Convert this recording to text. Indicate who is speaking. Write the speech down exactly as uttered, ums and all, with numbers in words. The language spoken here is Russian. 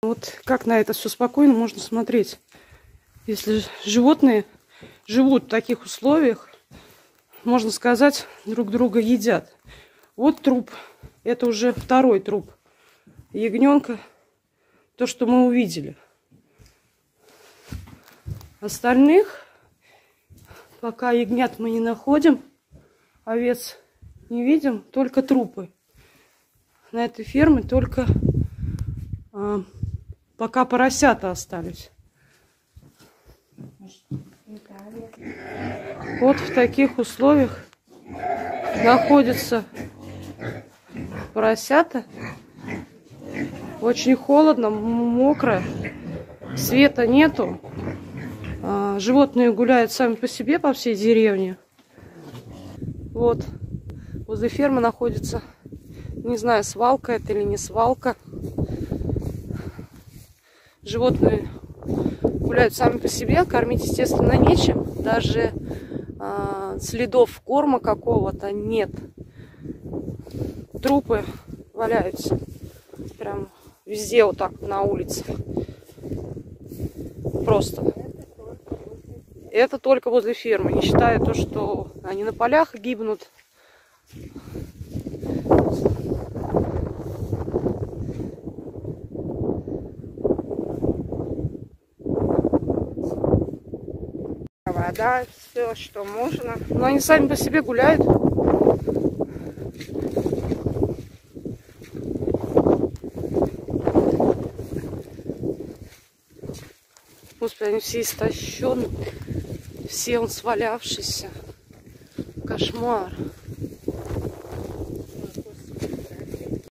Speaker 1: Вот как на это все спокойно можно смотреть. Если животные живут в таких условиях, можно сказать, друг друга едят. Вот труп. Это уже второй труп ягненка. То, что мы увидели. Остальных пока ягнят мы не находим, овец не видим, только трупы. На этой ферме только а, пока поросята остались. Вот в таких условиях находятся поросята. Очень холодно, мокро, света нету. А, животные гуляют сами по себе по всей деревне. Вот возле фермы находится, не знаю, свалка это или не свалка. Животные гуляют сами по себе, кормить, естественно, нечем. Даже а, следов корма какого-то нет. Трупы валяются прям везде, вот так на улице. Просто. Это только возле фермы, не считая то, что они на полях гибнут.
Speaker 2: Вода, все, что можно.
Speaker 1: Но они сами по себе гуляют. Господи, они все истощенные, все он свалявшийся. Кошмар.